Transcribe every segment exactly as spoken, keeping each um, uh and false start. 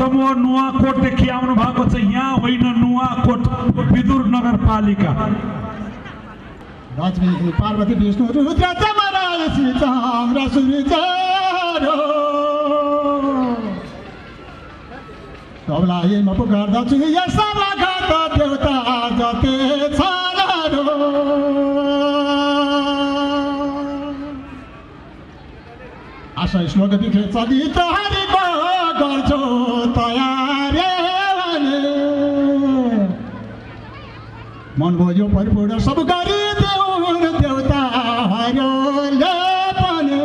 समूह नुवाकोटदेखि आउनु भएको छ। यहाँ होइन, नुवाकोट विदुर नगरपालिका। लक्ष्मी पार्वती विष्णु रुद्र चमरा चन्द्र सूर्य सबलाई म पुकार्दछु यस राघत देवता जते छ आशा श्लोक दिखे चलित हरिको गर्छु तयारी मन भयो परिपूर्ण सब गरी देउन देवताहरूले पनि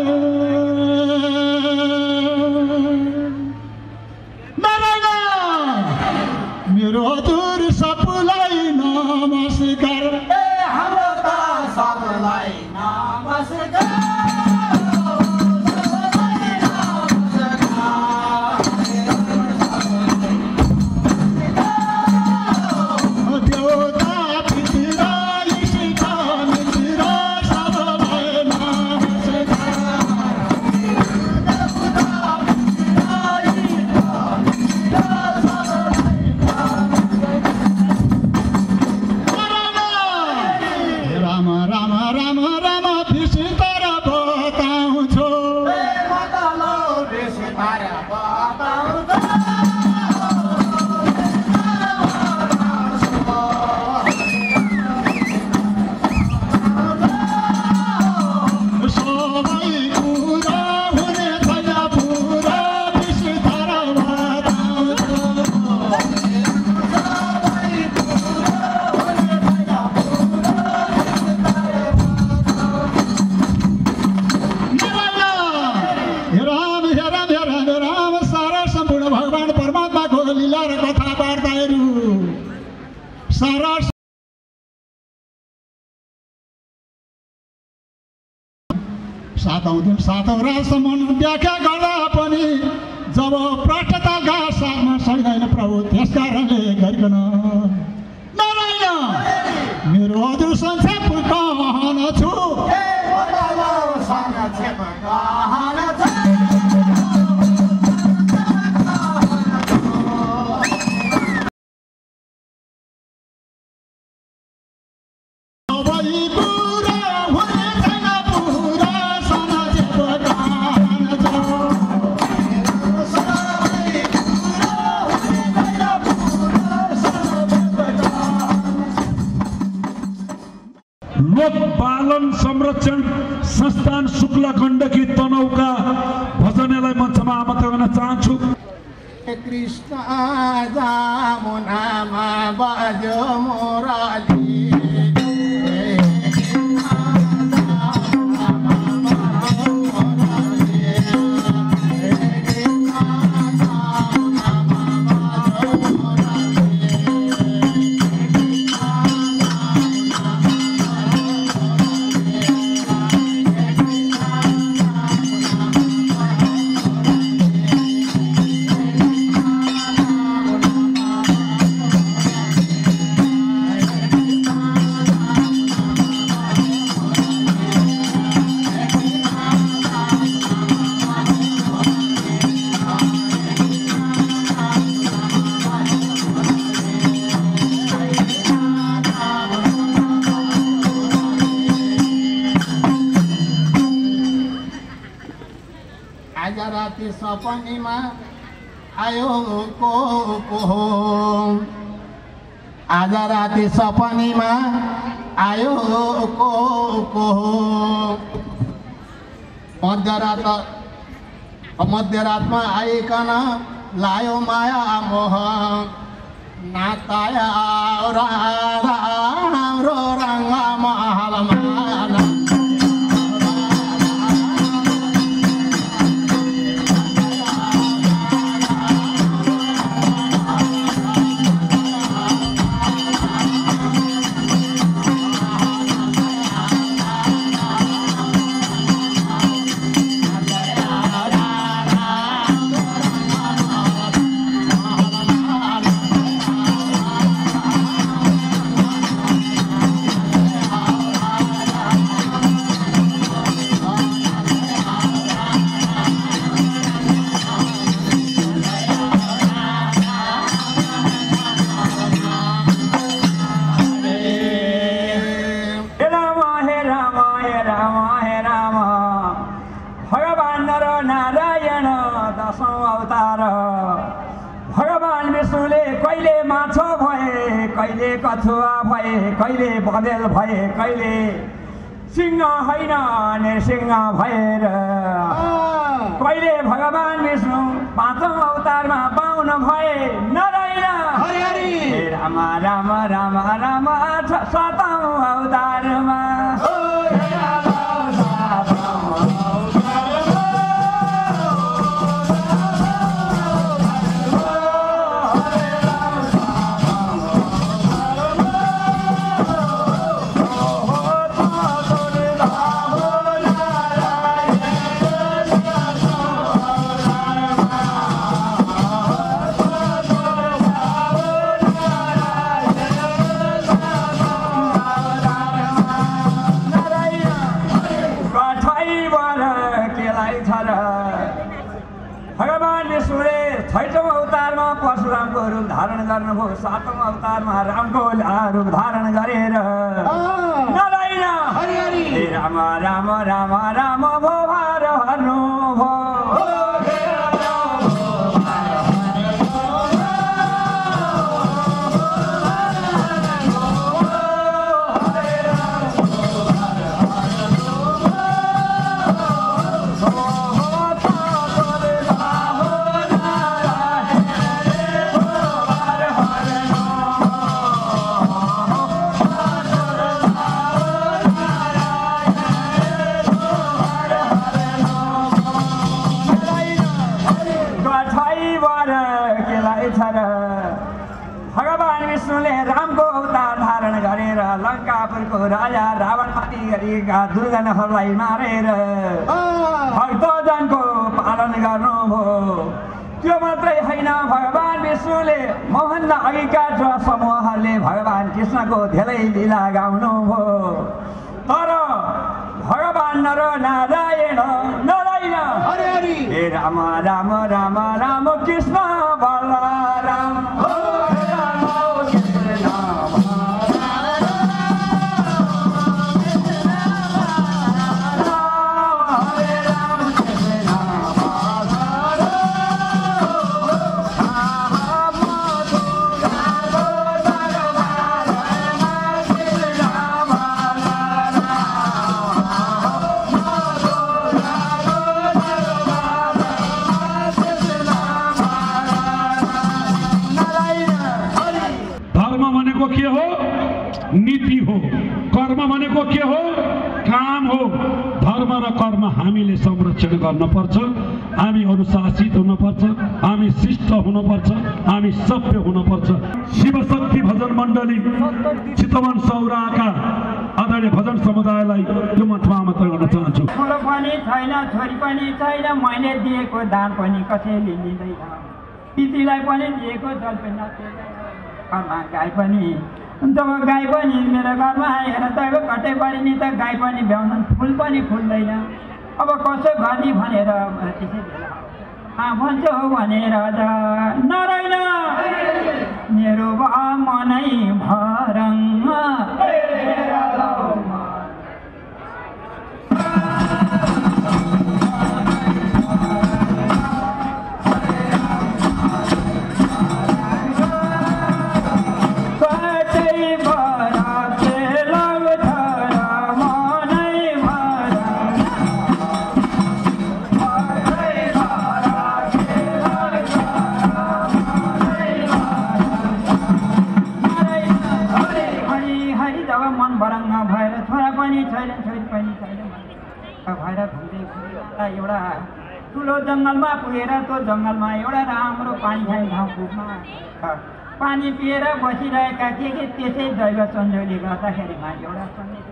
नारायण मेरो हजुर सबलाई नमस्कार। ए हाम्रो त सबलाई नमस्कार। सातौं दिन सातौं रातसम्म व्याख्या गर्दा पनि जब पृष्ठताका साथमा सकिँदैन प्रभु, त्यस कारणले गरिकन नारायण मेरो हजुर संक्षेप कहनछु। लोक पालन संरक्षण संस्थान शुक्ल गण्डकी तनहुका भजनलाई मञ्चमा आमन्त्रण गर्न चाहन्छु। कृष्ण जामुनामा बाजो मुरली राति सपनीमा आयो को को आज राति सपनीमा आयो को को मध्यरात मध्यरातमा आइकन लायो माया मोह नाताया राम्रो रङ्ग महलमा कहिले कछुवा भए कहिले बँदेल भए कहिले सिंह होइन नृसिंह भएर कहिले भगवान विष्णु पाँचौं अवतारमा पाउन भए नारायण राम राम राम राम सातौं अवतारमा भगवान विष्णुले छैटौं अवतारमा परशुरामको रूप धारण गर्नुभयो सातौं अवतारमा रामको रूप धारण गरेर नारायण राम राम राम राम भो भार हर्नु भो भगवान विष्णुले रामको अवतार धारण गरेर लङ्कापुरको राजा रावणमाथि गरिएका दुर्जनहरूलाई मारेर भक्तजनको पालन गर्नुभयो। त्यो मात्रै होइन, भगवान विष्णुले मोहन अघिका समूहहरूले भगवान कृष्णको धेरै लीला गाउनुभयो। तर भगवान नर नारायण नारायण हे राम राम राम राम कृष्ण बलराम के हो? नीति हो। कर्म भनेको के हो? काम हो। धर्म र कर्म हामीले संरक्षण गर्न पर्छ। हामी अनुशासित हुन पर्छ, हामी शिष्ट हुन पर्छ, हामी सभ्य हुन पर्छ। शिवशक्ति भजन मण्डली चितवन सौराका आदरणीय भजन समुदायलाई यो मठमा आमन्त्रण गर्न चाहन्छु। छोरो पनि छैन, छोरी पनि छैन, मैले दिएको दान पनि कसैले लिँदैन। पितृलाई पनि दिएको जल पनि घरमा गाई पनि, जब गाई पनि मेरो घरमा आएर त कतै परि नि त गाई पनि भ्याउन फुल पनि फुल्दैन। अब कसो गर्ने भनेर त्यसै बेला भन्छ हो भनेर नारायण मेरो बा मनै भरङ एउटा ठुलो जङ्गलमा पुगेर त्यो जङ्गलमा एउटा राम्रो पानी खाने ठाउँ पुग्न पानी पिएर बसिरहेका के के त्यसै दैव संयोगले गर्दाखेरिमा एउटा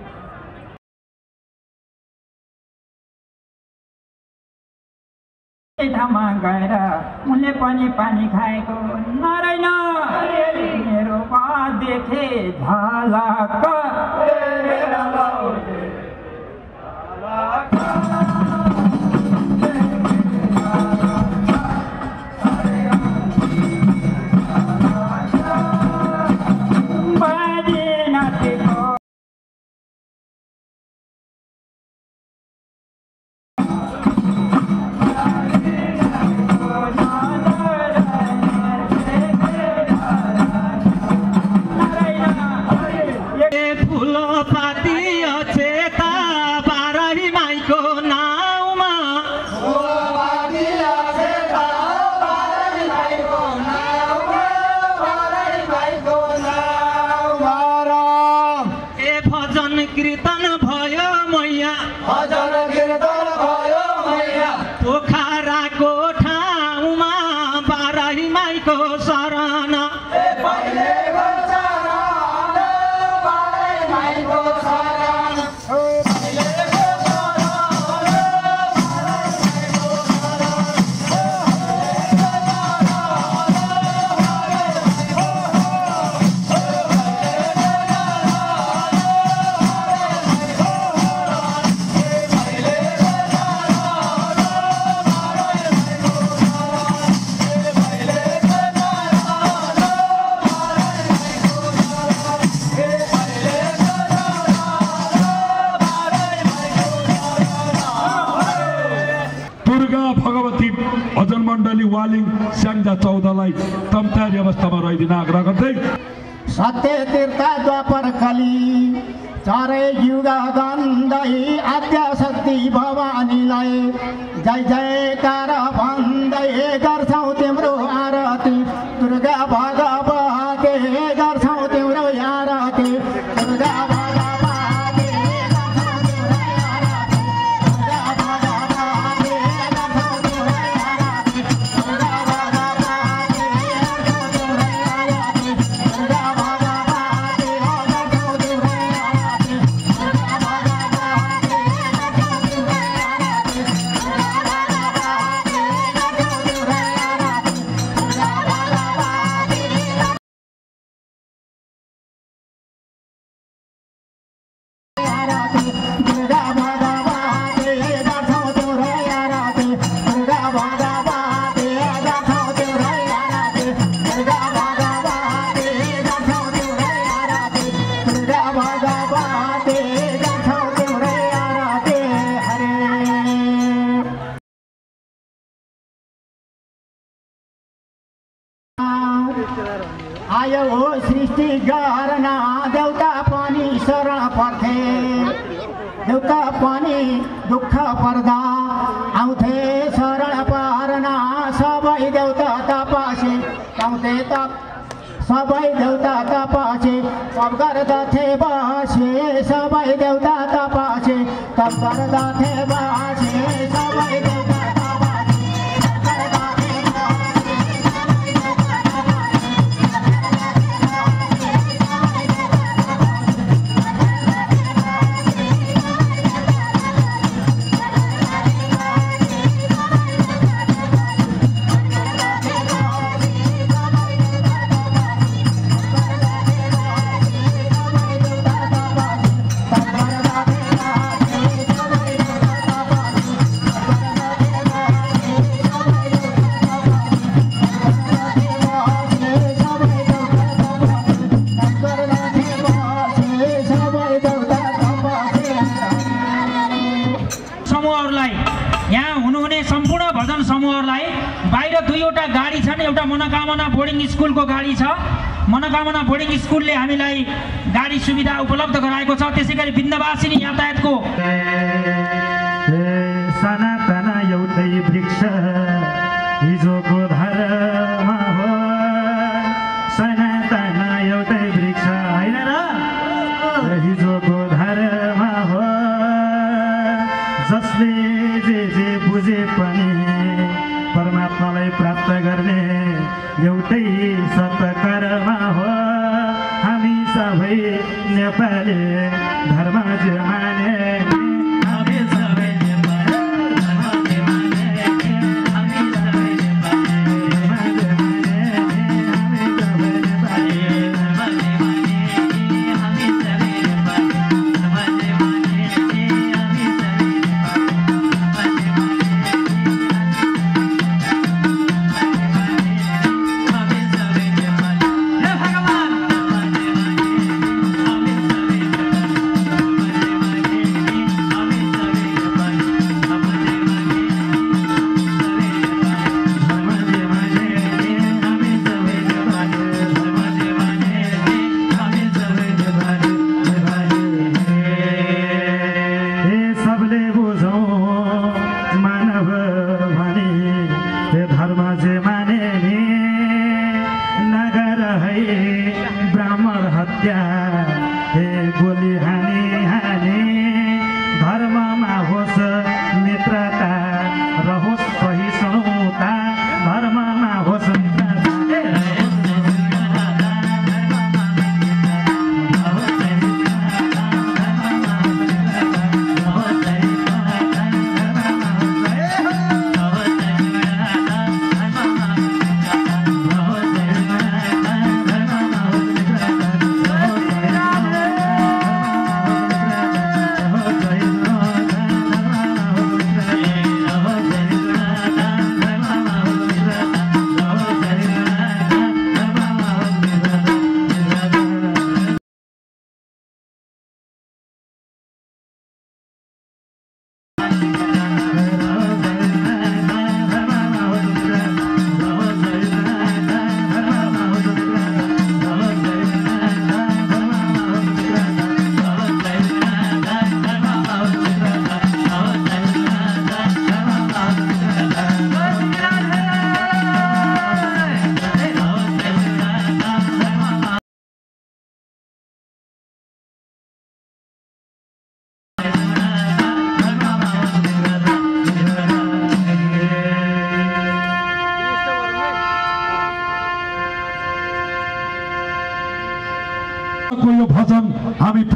ठाउँमा गएर उनले पनि पानी खाएको नारायण मेरो पा देखे झलक वालिङ स्याङ्जा चौधलाई तम्तारी अवस्थामा रहिदिन आग्रह गर्दै सत्य तीर्थ द्वापर कली चारै युग गन्दै आद्य शक्ति भवानीलाई जय जयकार भन्दै गर्छौँ तिम्रो आरती दुर्गा भगवती गर्छौँ तिम्रो आरती दुर्गा आयो हो सृष्टि गर्न देउता पनि शरण पर्थे देउता पनि दुःख पर्दा आउँथे शरण पर्न सबै देउता तपसे आउँथे तप सबै देउता तपसे तप गर्दथे बसे सबै देउता तपसे तप गर्दथे बसे सबै देउता मनोकामना बोर्डिङ स्कुलको गाडी छ मनोकामना बोर्डिङ स्कुलले हामीलाई गाडी सुविधा उपलब्ध गराएको छ त्यसै गरी बिन्दवासिनी यातायातको सनातन एउटै वृक्ष हिजोको धर्म हो सनातन एउटै वृक्ष हैन र हिजोको धर्म हो जसले जे जे बुझे पनि परमात्मालाई प्राप्त गर्ने एउटै सत्कर्म हो हामी सबै नेपाली धर्म जे माने हामी सबै नेपाली धर्म जे माने हामी सबै नेपाली धर्म जे माने हामी सबै नेपाली धर्म जे माने हामी सबै नेपाली धर्म जे माने हामी सबै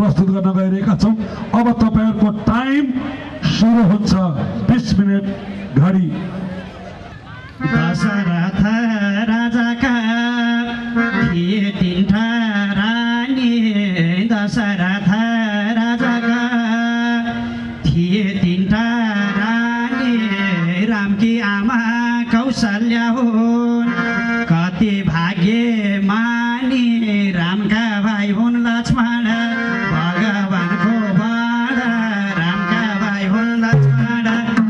प्रस्तुत गर्न गइरहेका छौँ। अब तपाईँहरूको टाइम सुरु हुन्छ। बिस मिनट घडी। दशरथ राजाका थिए तिनवटा रानी, दशरथ राजाका थिए तिनवटा रानी, रामकी आमा कौशल्या हुन् कति भाग्यमानी, रामका भाइ हुन् लक्ष्मण भगवानको बड, रामका भाइ हुन् लक्ष्मण।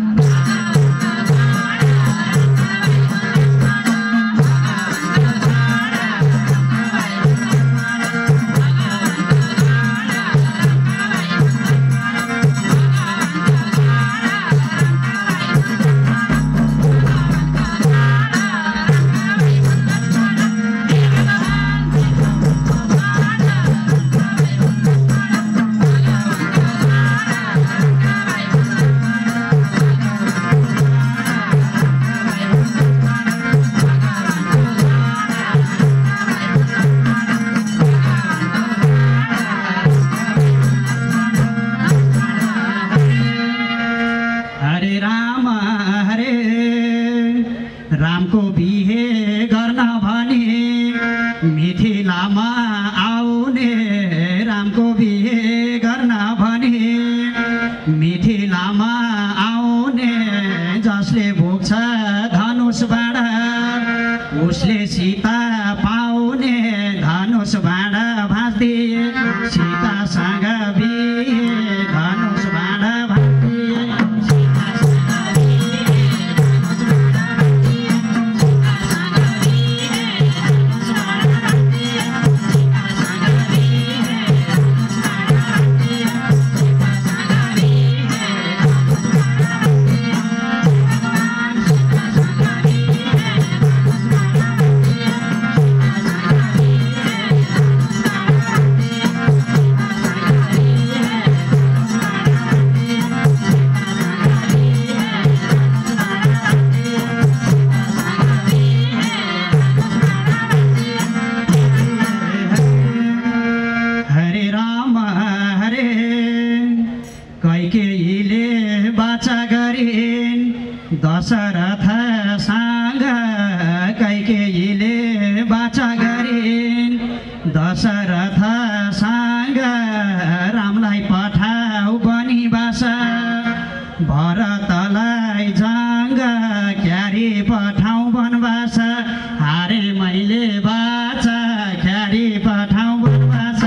उसले सीता पाउने धनुष भाँडा भाँच्दिए, सीतासँग बिहे धनुष भाँडा भाँच्दिए, दशरथसँग कैकेयीले बाचा गरिन्, दशरथसँग रामलाई पठाऊ वनवास, भरतलाई जङ्ग क्यारी पठाऊ वनवास, हारे मैले बाचा क्यारी पठाऊ वनवास।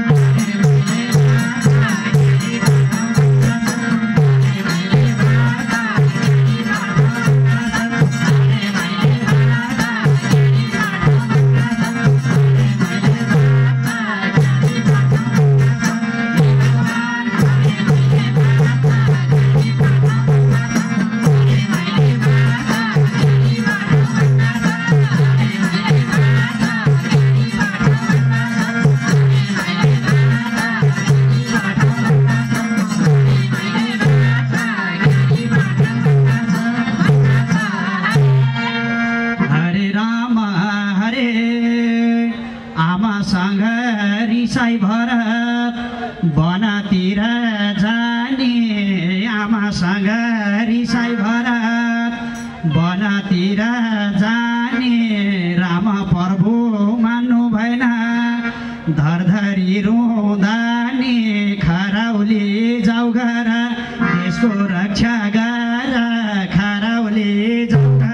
रिसाई भरत वनतिर जाने, आमासँग रिसाई भरत वनतिर जाने, राम प्रभु मान्नु भएन धरधरी रुँदानी, खराउली जाऊ घर देशको रक्षा गर, खराउली जाऊ घर।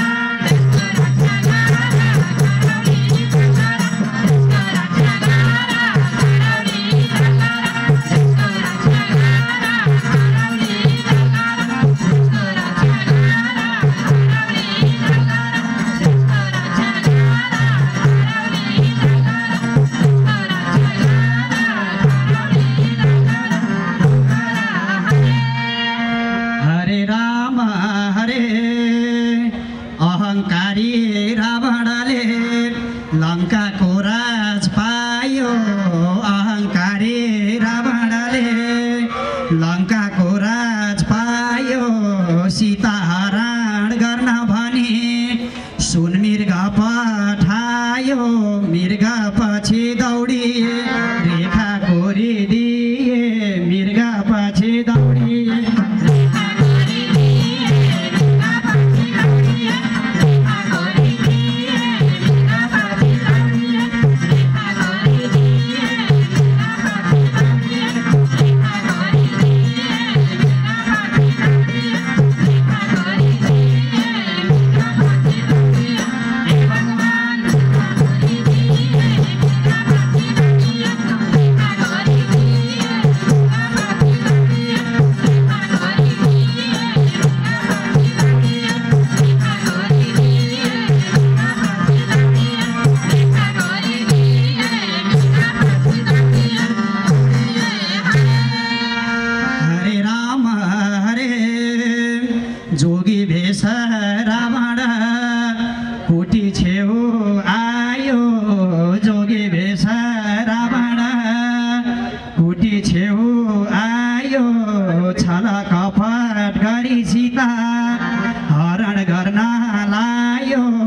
Bye.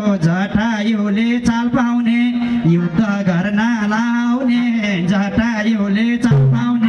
जटायुले चाल पाउने युद्ध गर्न लाउने जटायुले चाल पाउने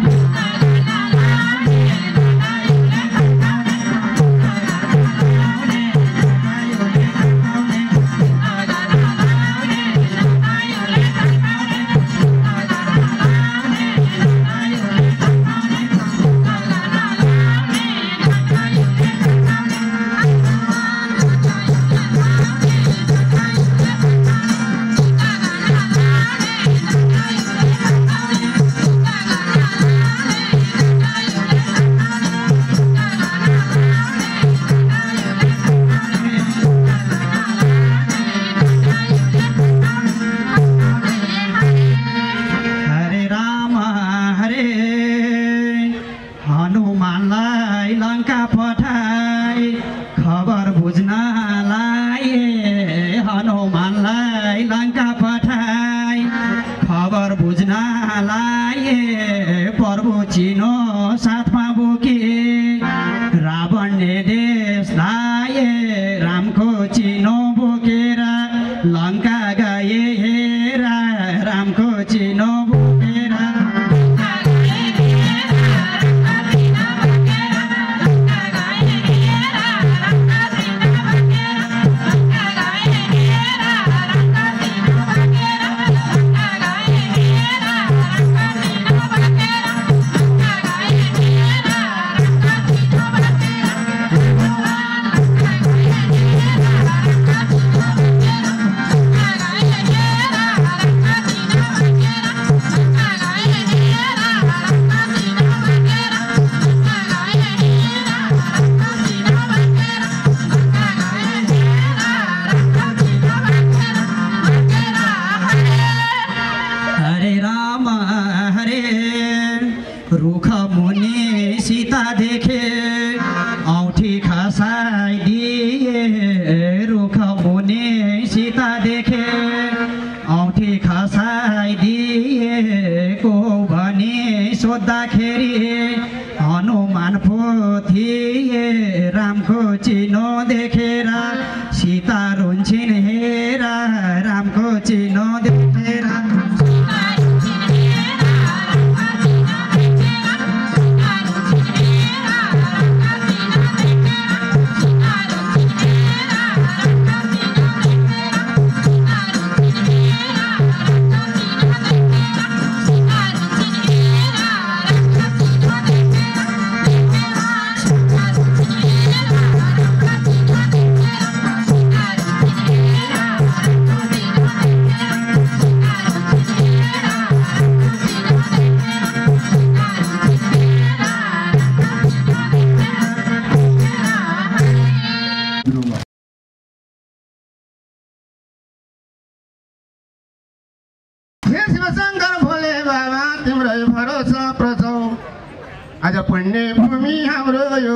आज पुण्य भूमि हाम्रो यो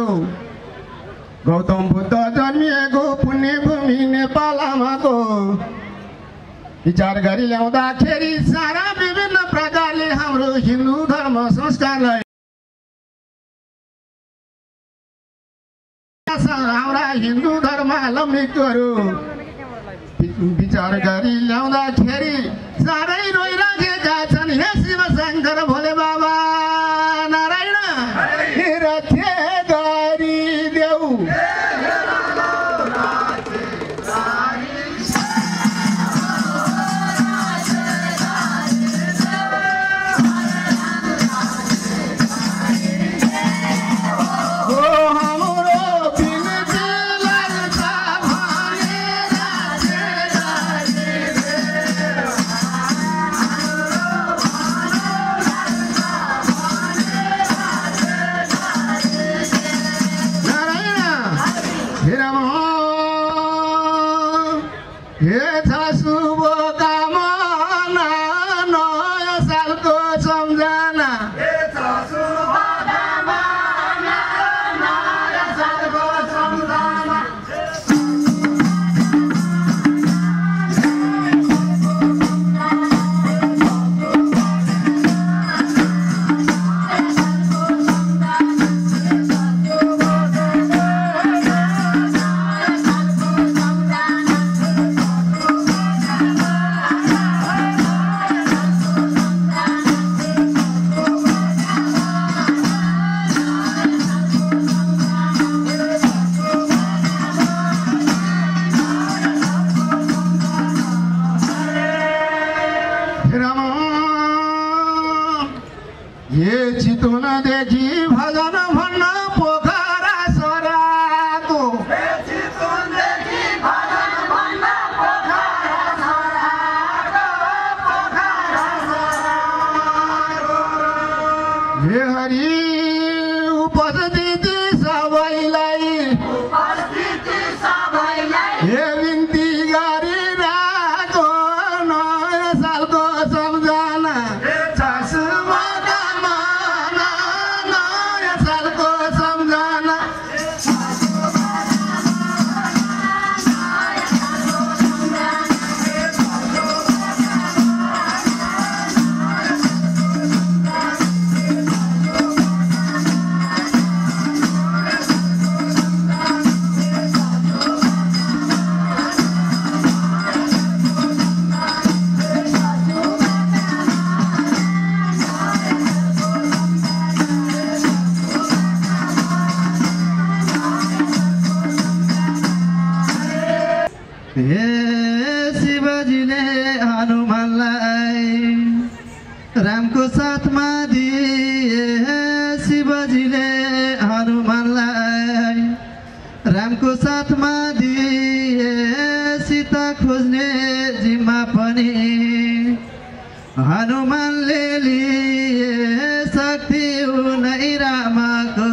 गौतम बुद्ध जन्मिएको पुण्य भूमि नेपालमाको विचार गरी ल्याउँदाखेरि सारा विभिन्न प्रकारले हाम्रो हिन्दू धर्म संस्कारलाई हाम्रा हिन्दू धर्मावलम्बीहरू विचार गरी ल्याउँदाखेरि साह्रै रोइराखेका छन्। हे शिव शङ्कर भोले बाबा चितवनदेखि भजन भन्न पोखरा सराको हे हरि उपस्थिति सबैलाई हे बिन्ती गरिरहेको नयाँ सालको सम्झना नयाँ सालको सम्झना हे शिवजीले हनुमानलाई रामको साथमा दिए शिवजीले हनुमानलाई रामको साथमा दिए सीता खोज्ने जिम्मा पनि हनुमानले लिए शक्ति उनै रामको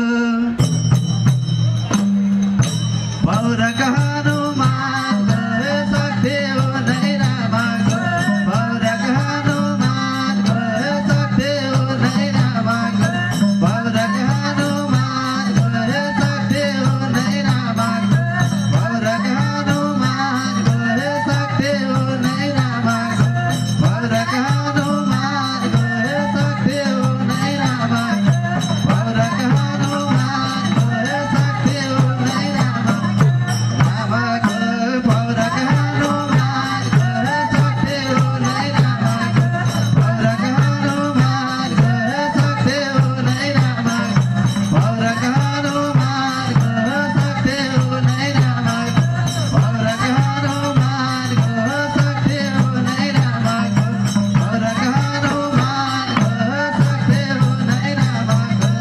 पौरक हनुमान शक्ति उनै रामको पौरक हनुमान शक्ति उनै रामको पौरक हनुमान शक्ति उनै रामको पौरक हनुमान शक्ति उनै रामको पौरक हनुमान शक्ति उनै रामको पौरक हनुमान शक्ति उनै रामको रामको पौरक हनुमान शक्ति उनै रामको पौरक हनुमान शक्ति उनै रामको पौरक हनुमान शक्ति उनै रामको पौरक हनुमान शक्ति उनै रामको पौरक हनुमान शक्ति उनै रामको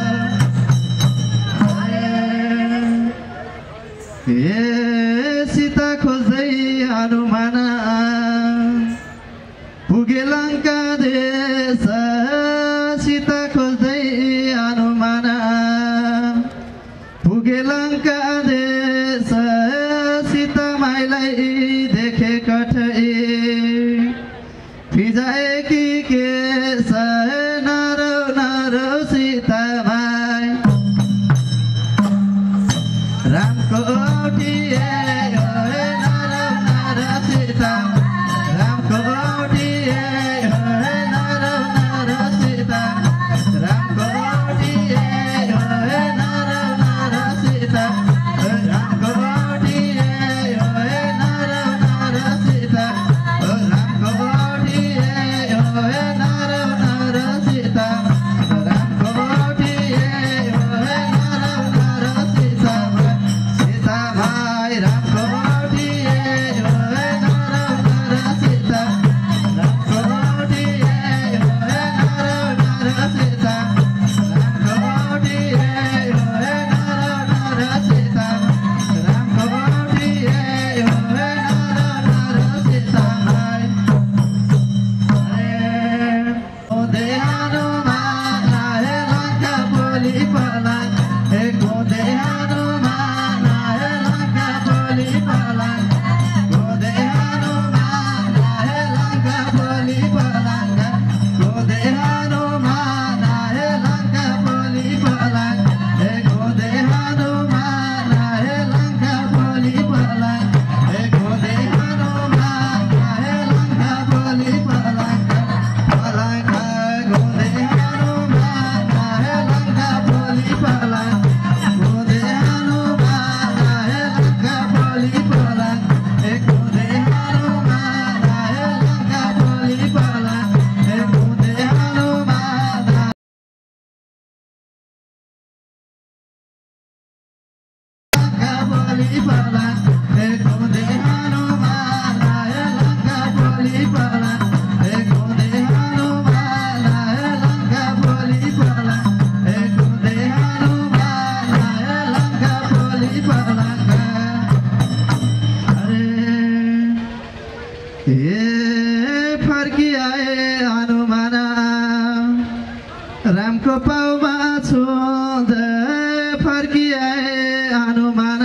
हे सीता खोज्दै हनुमान पुगे लङ्का देश सीता खोज्दै हनुमान पुगे लङ्का देश सीता माइलाई देखे कठै फिजाएकी केश नरौ नरौ सीता माई रामको औँठिए होए नरौ नरौ सीता रामको औँठिए होए नरौ नरौ सीता रामको औँठिए होए नरौ नरौ सीता रामको औँठिए होए नरौ नरौ सीता रामको औँठिए ए फर्किआए हनुमान रामको पाउमा छुँदै फर्किआए हनुमान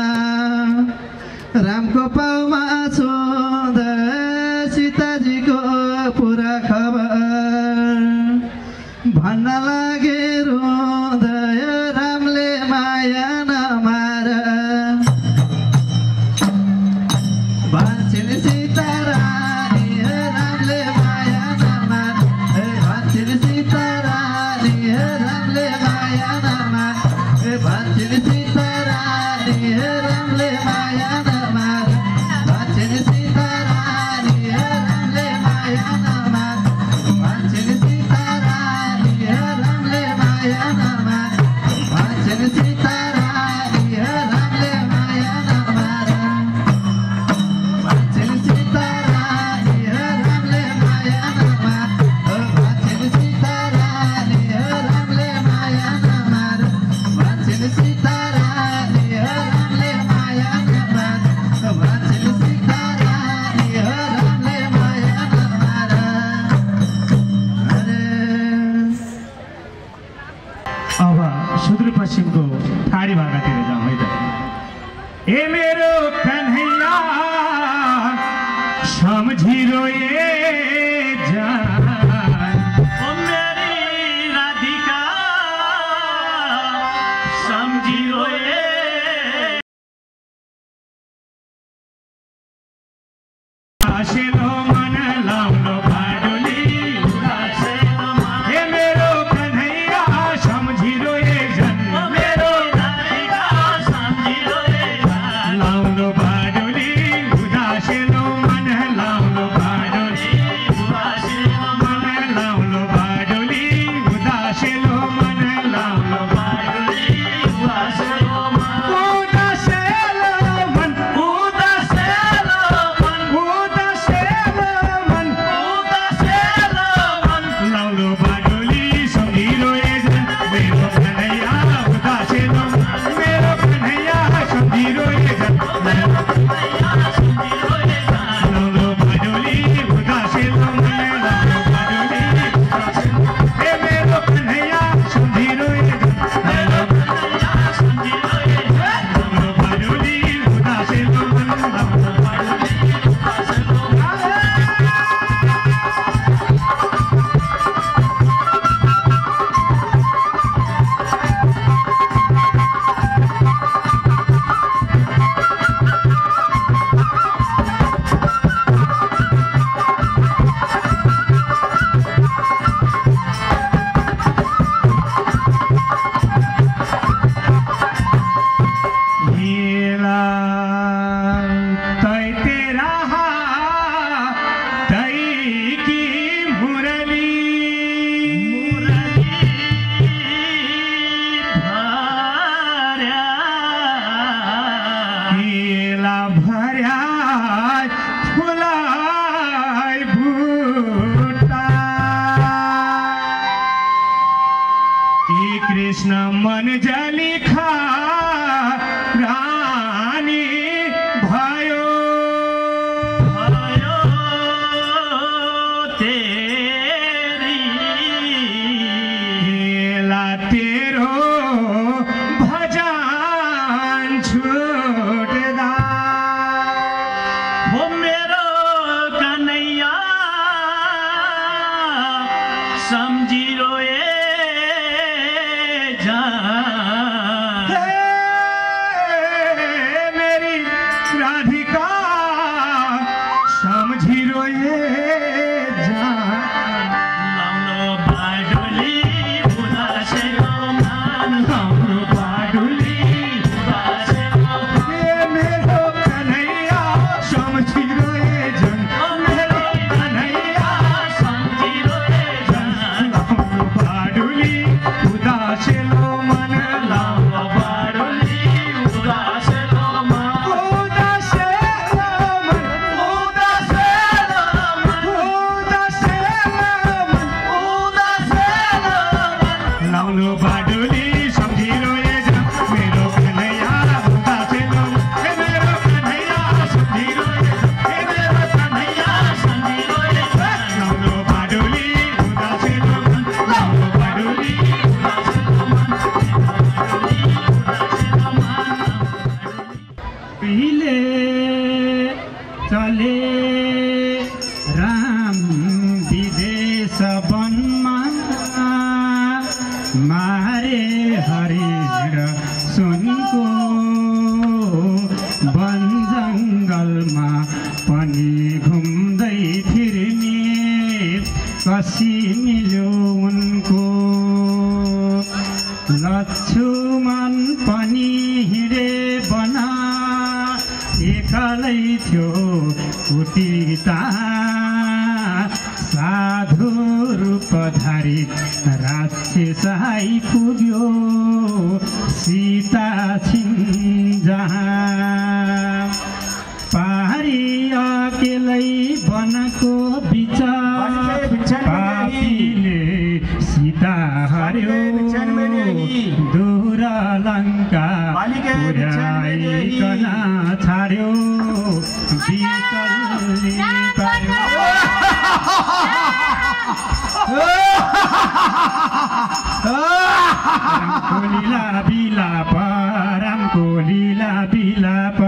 रामको पाउमा छुँदै सीताजीको पुरा खबर भन्न लागे रुँदै रामले माया नमार भन्छन् सीता रानी रामले माया नमार भन्छन् सीता रानी रामले माया नमार भन्छन् सीता रानी रामले माया नमार भन्छन् सीता रानी रामले माया नमार भन्छन् सीता रानी रामले माया नमार भन्छन् सीता रानी रामले माया नमार भन्छन् सीता रानी रामले माया नमार भन्छन् सीता रानी रामले माया नमार भन्छन् सीता रानी रामले माया नमार भन्छन् सीता रानी रामले माया नमार अब सुदूरपश्चिमको ठाडी भाकातिर जाउँ है त। ए मेरो कन्हैया सम्झिरो ए जान ओ मेरी राधिका सम्झिरो ए आशेलो मन लाउलो बाडुली उदासेलो मन ए मेरो कन्हैया सम्झिरो ए जान ओ मेरो राधिका सम्झिरो ए जान लाउलो बाडुली उदासेलो मन लाउलो बाडुली उदासेलो मन लाउलो बाडुली उदासेलो मन लाउलो बाडुली उदासेलो मन उदासेलो मन उदासेलो मन उदासेलो मन उदासेलो मन लाउलो बाडुली सम्झिरो ए जान मेरो कन्हैया उदासेलो मेरो कन्हैया सम्झिरो ए जान मेरो कन्हैया सम्झिरो ए जान लाउलो बाडुली उदासेलो मन लाउलो बाडुली उदासेलो ए मेरो कन्हैया सम्झिरो ए जान मेरो कन्हैया सम्झिरो ए जान लाउलो बाडुली उदासेलो मन लाउलो बाडुली उदासेलो हीला तै तेरा तै की मुरली मुरली भर्या हीला भर्या फुलाय भुटा ई कृष्ण मन जली खा रानी भयो भयो तेरी हेला तेरो भजन छुट्दा हो मेरो कन्हैया सम्झिरो ए जान चले राम विदेश वनमा मारे हरिण सुनको वन जङ्गलमा पनि घुम्दै फिर्ने कसी मिल्यो उनको लक्ष्मण पनि हिँडे बना एक्लै थियो कुटिता साधु रूपधारी राक्षस आइपुग्यो सीता छिन् जहाँ पहाडी अकेलै वनको बिच पापीले सीता हर्यो दूर लङ्का पुर्याइकन छाड्यो बिकल्ली रामको लीला बिलाप रामको लीला बिलाप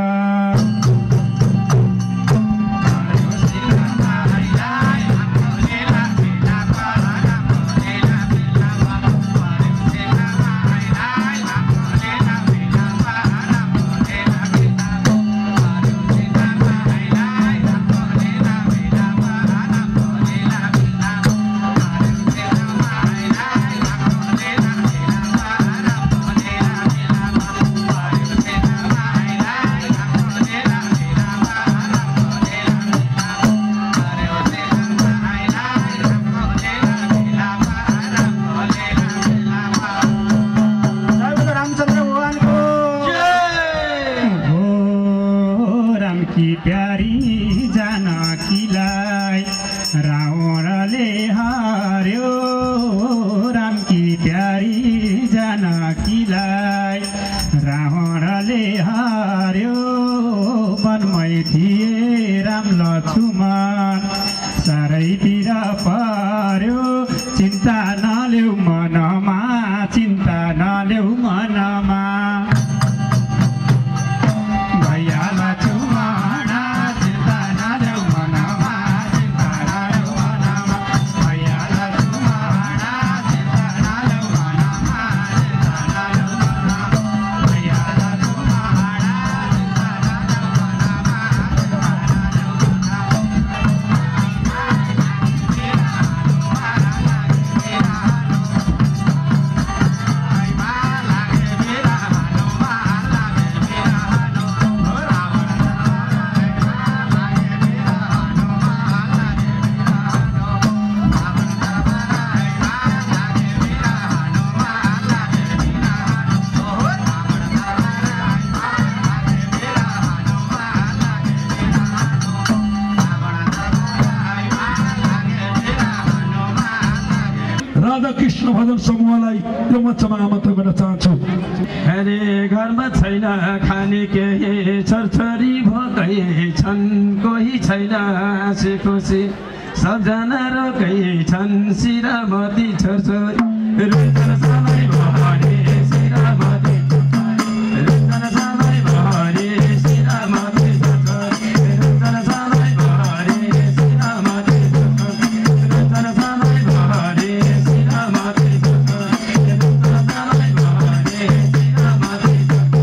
कृष्ण भजन समूहलाई यो मञ्चमा आमन्त्रण गर्न चाहन्छु। अरे घरमा छैन खाने केही छोरछोरी भोकै छन् कोही छैन हाँसी खुसी सबजना रोकै छन् शिरमती छोरछोरी रुदन सबै भरे शिरमती रुदन सबै भरे शिरमती छोरछोरी रुदन सबै भरे शिरमती छोरछोरी रुदन सबै भरे शिरमती छोरछोरी रुदन सबै भरे शिरमती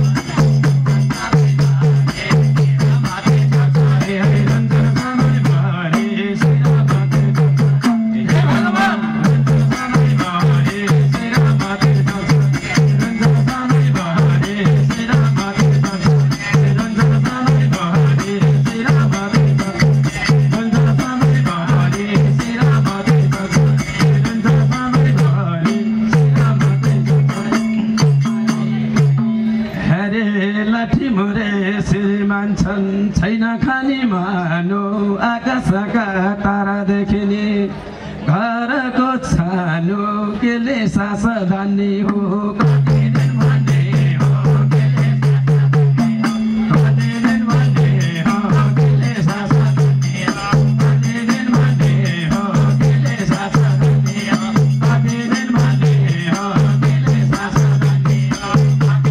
छैन खाने मानो आकाशका तारा देखिने घरको छानो केले सास धान्ने हो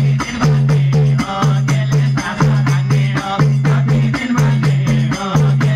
Okay.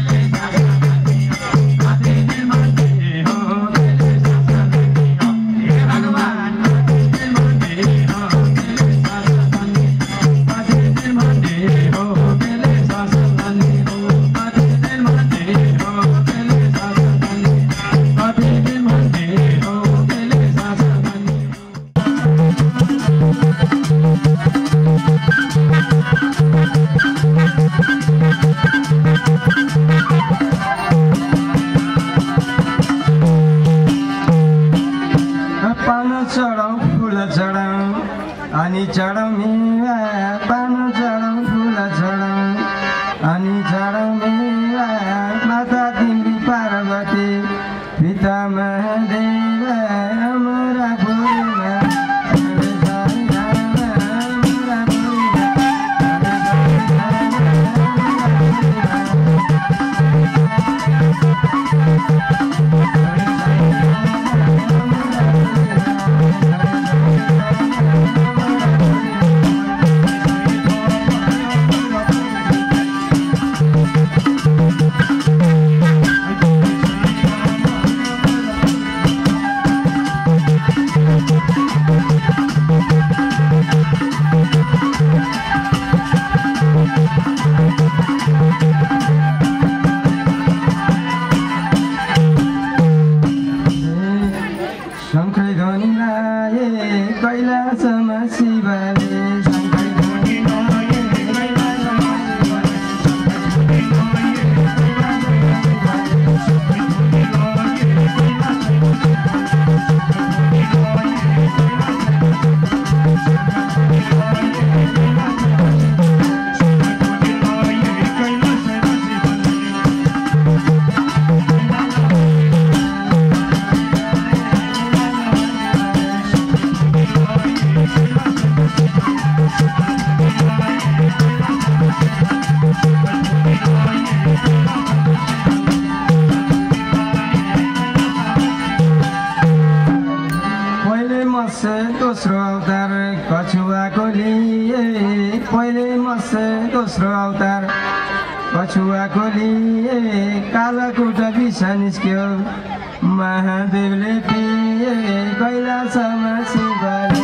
दोस्रो अवतार कछुवाको लिए पहिले मसे दोस्रो अवतार कछुवाको लिए कालाकुटा विष निस्क्यो महादेवले पिए कैलाशमा शिवले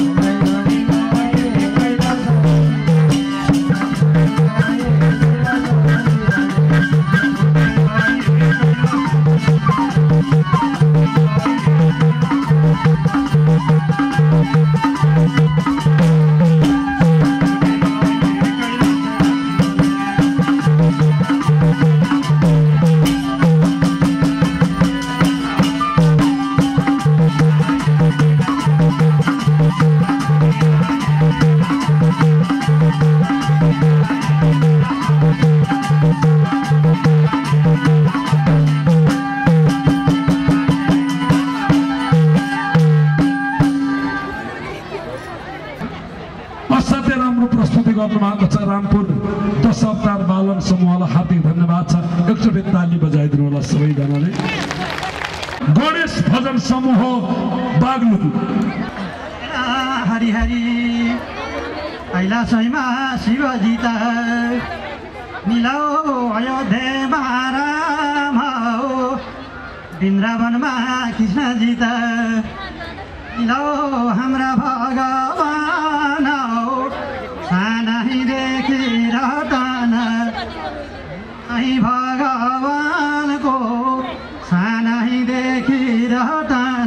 रामपुर दस अवतार बालन समूहलाई हार्दिक धन्यवाद छ। एकचोटि ताली बजाइदिनु होला सबैजनाले। गणेश भजन समूह बागलुङ हरि हरि कैलाशमा शिवजी त मिलाओ अयोध्यामा राम हो वृन्दावनमा कृष्णजी त मिलाओ हाम्रा भगवान हो सानैदेखि रतन आई भगवानको सानैदेखि रतन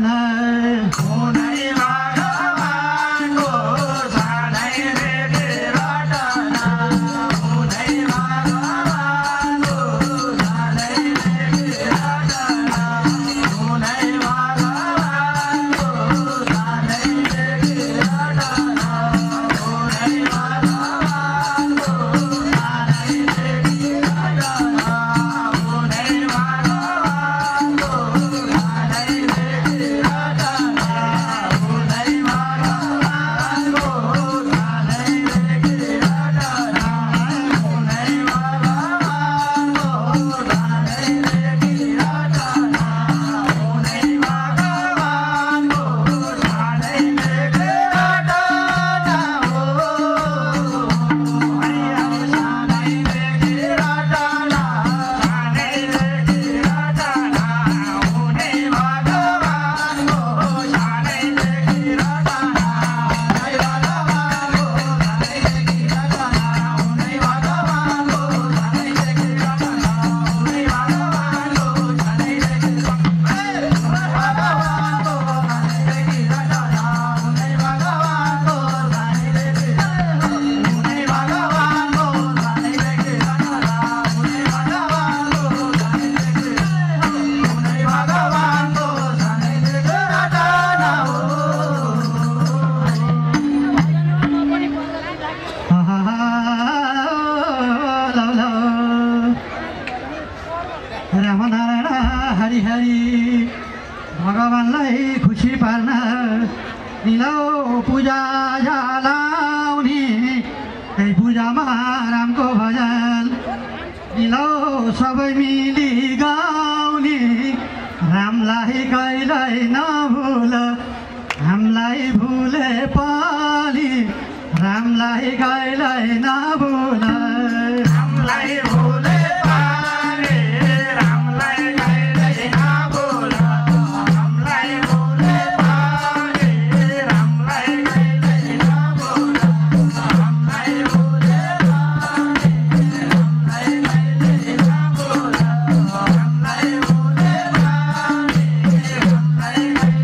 Bye.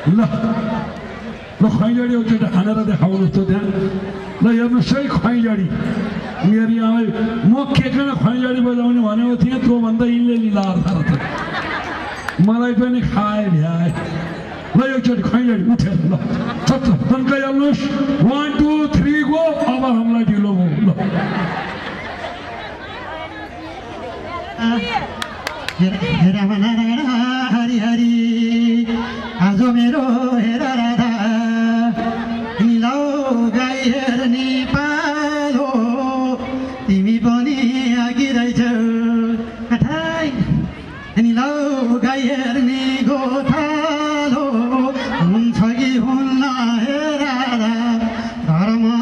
ल ल खैँजडी एकचोटि हानेर देखाउनुहोस् त त्यहाँ ल हेर्नुहोस् है खैँजडी मेरो आमै म के किन खैँजडी बजाउने भनेको थिएँ त्योभन्दा यिनले लिलाएर त मलाई पनि खाए भ्याए ल एकचोटि खैँजडी उठेर ल चट्ट तन्काइहाल्नुहोस् वान टू थ्री गो अब हामीलाई ढिलो भयो ल रामनारायण हरि हरि आज मेरो हेर राधा मिलाऊ गाई हेर्ने पालो तिमी पनि अघि रहेछौ कठाई मिलाऊ गाई हेर्ने गोठालो हुन्छ कि हुन्न हेर घरमा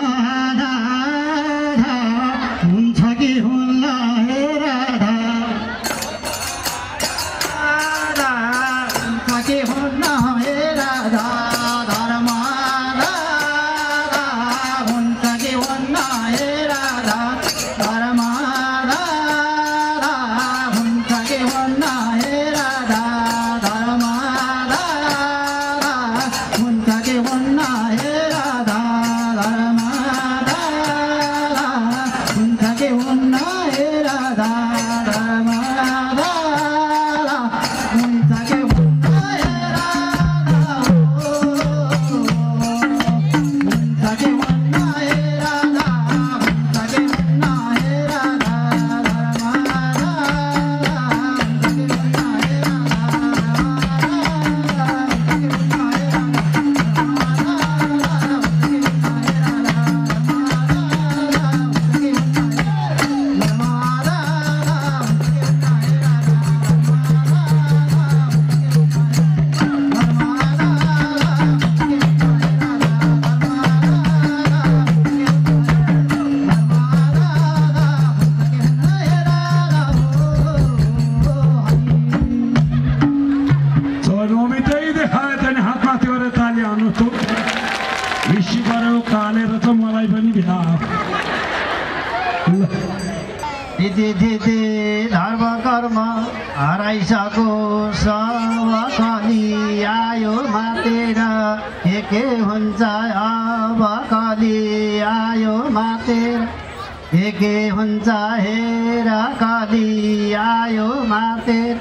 हुन्छ कि हुन्न हेर धर्म कर्म हराइसको सबकली आयो मातेर के के हुन्छ अब कली आयो मातेर के के हुन्छ हेर कली आयो मातेर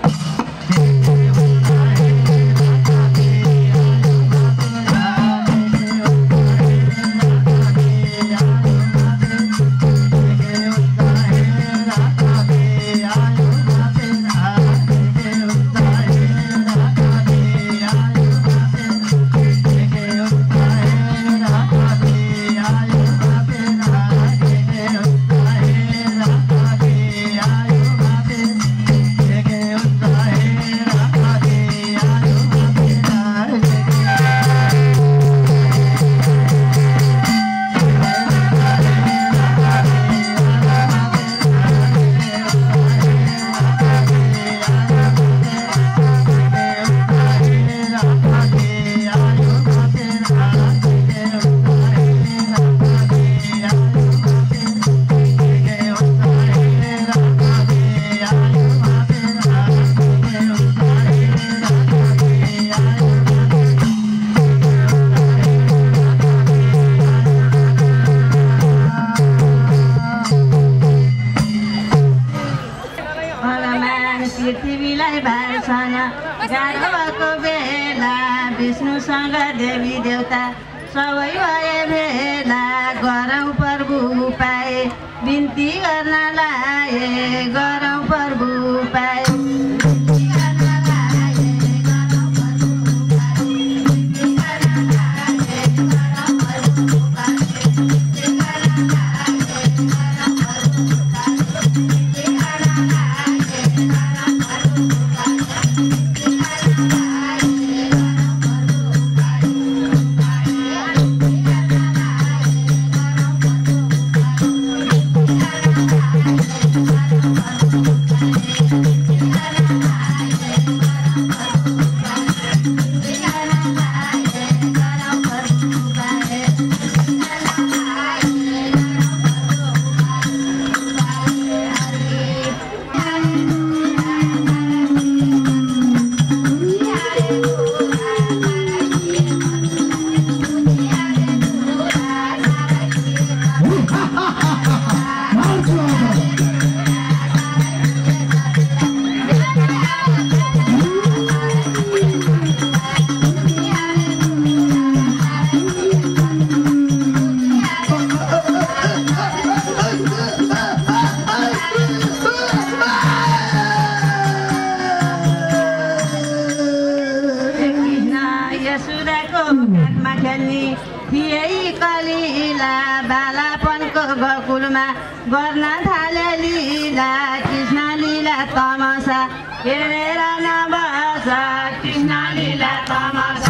विष्णुसँग देवी देवता सबै भए भेला गरौँ प्रभु पाए बिन्ती गर्न लाए गरौँ प्रभु पाए यशोदाको काखमा खेल्ने थिए यी कलिला बालापनको गोकुलमा गर्न थाले लीला कृष्ण लीला तमासा हेरेर नबस कृष्ण लीला तमासा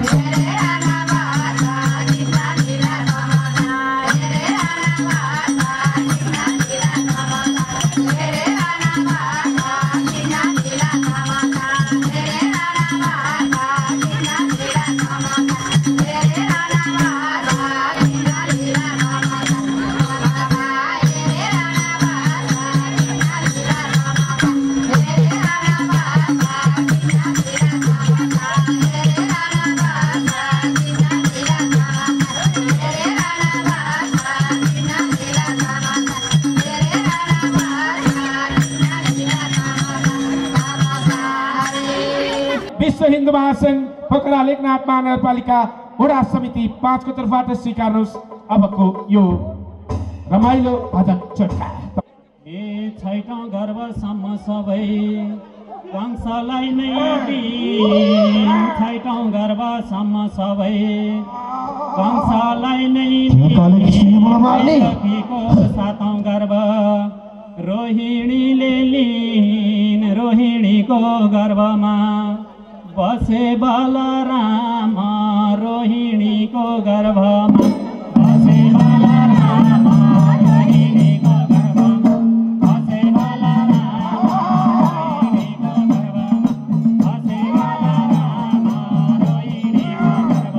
विश्व हिन्दू महासंघ पोखरा लेखनाथ महानगरपालिका वडा समिति पाँचको तर्फबाट स्वीकार्नुहोस् अबको यो रमाइलो भजन चोटका। ए छैटौँ गर्भसम्म सबै वंशलाई नै दिइन् छैटौँ गर्भसम्म सबै वंशलाई नै दिइन् सातौँ गर्भ रोहिणीले लिइन् रोहिणीको गर्भमा बसे बलराम रोहिणीको गर्भमा बसे बलराम रोहिणीको गर्भमा बसे बलराम रोहिणीको गर्भमा बसे बलराम रोहिणीको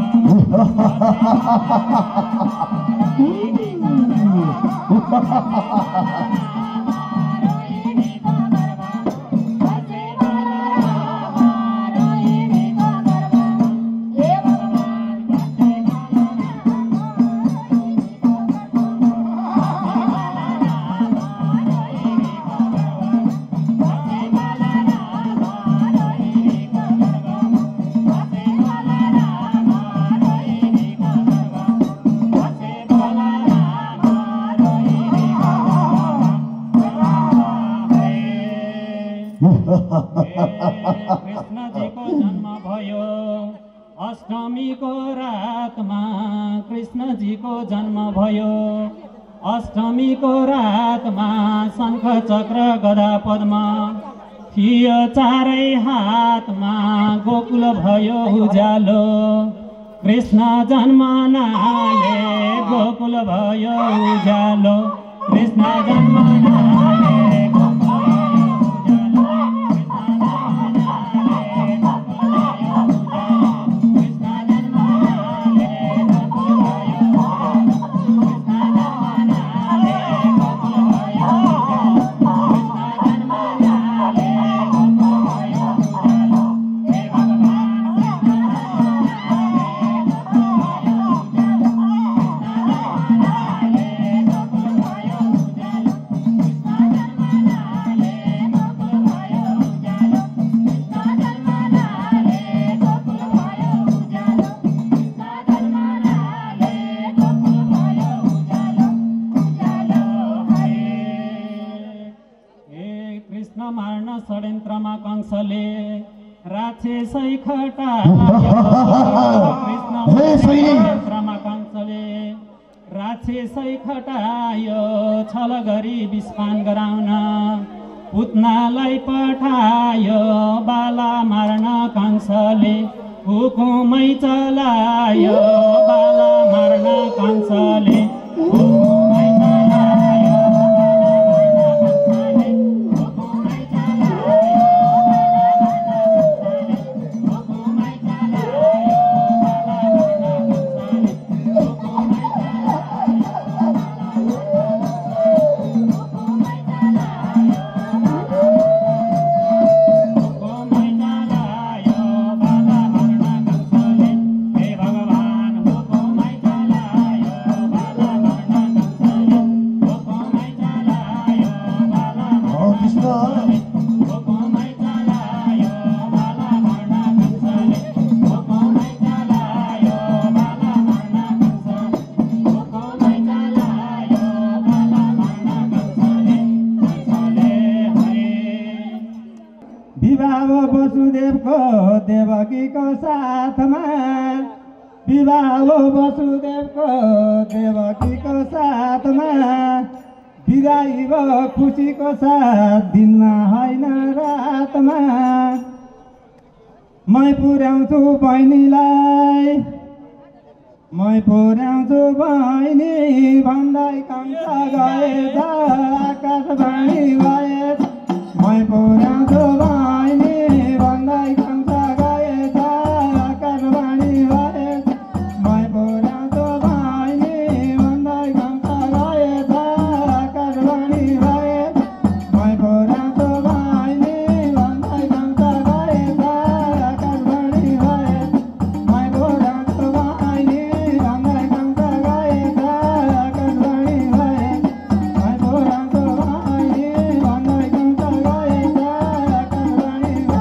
गर्भमा कृष्णजीको जन्म भयो अष्टमीको रातमा कृष्णजीको जन्म भयो अष्टमीको रातमा शङ्ख चक्र गदा पद्म थियो चारै हातमा गोकुल भयो उज्यालो कृष्ण जन्मनाले गोकुल भयो उज्यालो कृष्ण जन्मनाले षड्यन्त्रमा कंसले राक्षसै खटायो कृष्ण षड्यन्त्रमा कंसले राक्षसै खटायो छल गरी विस्फान गराउन पुतनालाई पठायो बाला मार्न कंसले हुकुमै चलायो बाला मार्न कंसले हुकुमै चलायो Bye. देवकीको साथमा विवाह हो वसुदेवको देवकीको साथमा विदाई भयो खुसीको साथ दिनमा होइन रातमा मै पुर्याउँछु बहिनीलाई मै पुर्याउँछु बहिनी भन्दै कंस गएछ आकाशवाणी भएछ मै पुर्याउँछु बहिनी भन्दै कंस गएछ आकाशवाणी भएछ मै पुर्याउँछु बहिनी भन्दै कंस गएछ आकाशवाणी भएछ मै पुर्याउँछु बहिनी भन्दै कंस गएछ आकाशवाणी भएछ मै पुर्याउँछु बहिनी भन्दै कंस गएछ आकाशवाणी भएछ मै पुर्याउँछु बहिनी भन्दै कंस गएछ आकाशवाणी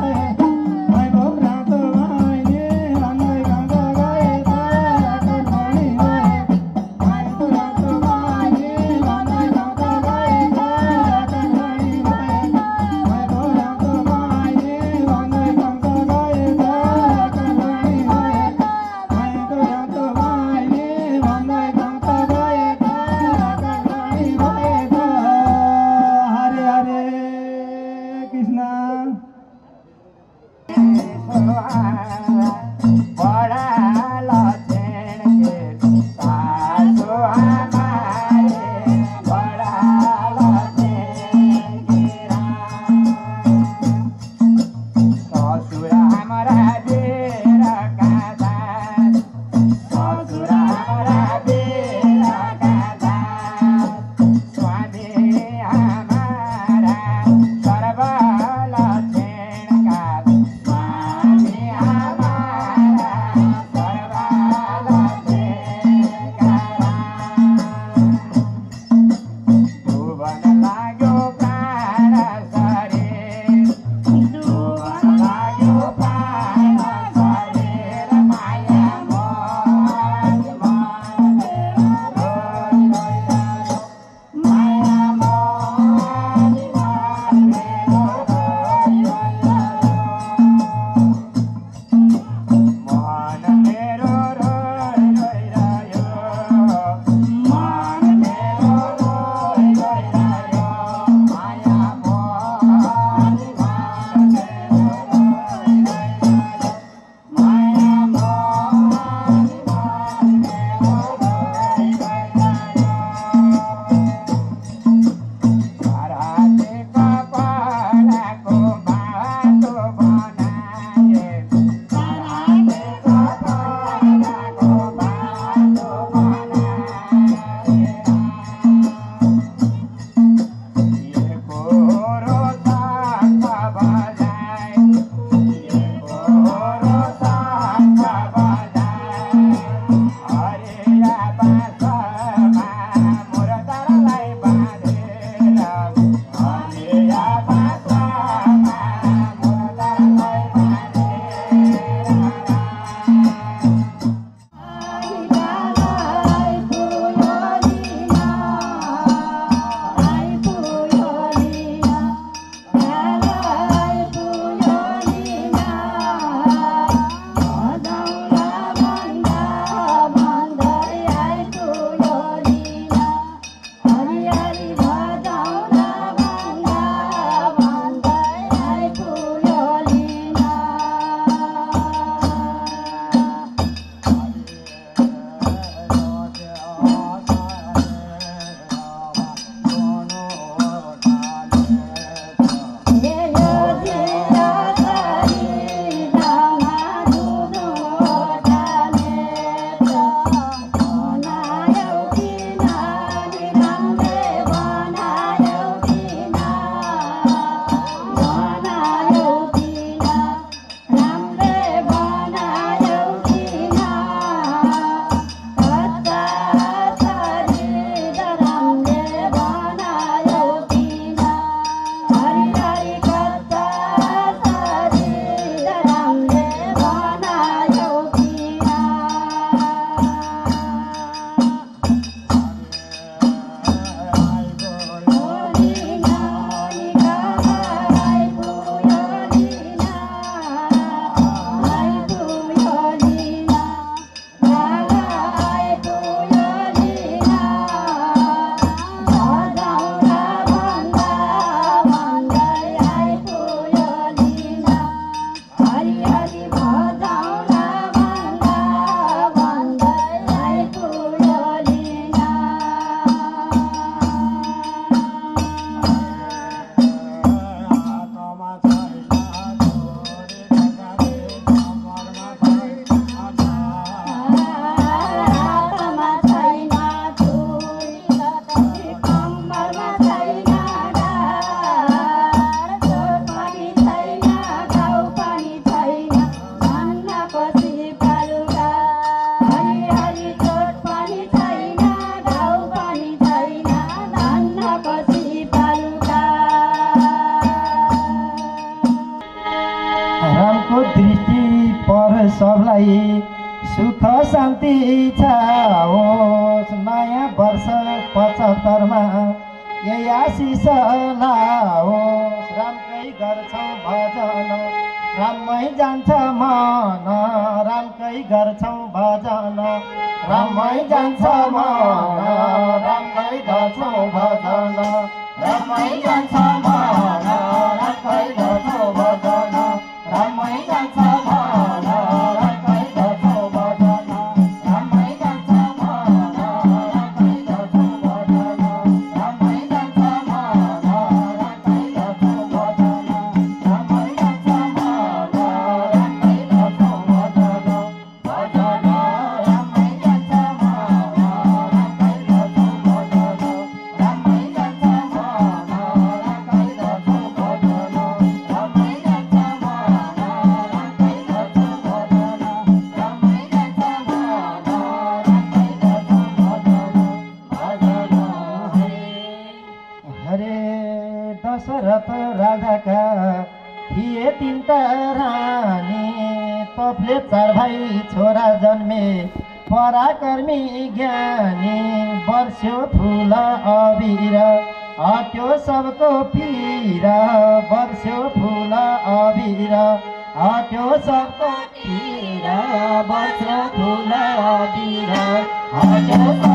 सुख शान्ति छाओस् नयाँ वर्ष पचहत्तरमा यही आशिष लाओस् रामकै गर्छौँ भजन राममै जान्छ मन रामकै गर्छौँ भजन राममै जान्छ मन रामकै गर्छौँ भजन राममै जान्छ मन रामकै गर्छौँ भजन राममै जान्छ मन रामकै गर्छौँ भजन राममै जान्छ मन रामकै गर्छौँ भजन राममै जान्छ मन रामकै गर्छौँ भजन राममै जान्छ मन रामकै गर्छौँ भजन भजन राममै जान्छ मन रामकै गर्छौँ भजन राममै जान्छ मन रामकै गर्छौँ भजन राममै जान्छ मन रामकै गर्छौँ भजन राममै जान्छ मन रामकै गर्छौँ भजन भजन हरे दशरथ राजाका थिए तिनटा रानी तपले चार भाइ छोरा जन्मे पराक्रमी ज्ञानी वर्ष्यो फुल अबिर हट्यो सबको पीर वर्ष्यो फुल अबिर हट्यो सबको पीर वर्ष्यो फुल अबिर हट्यो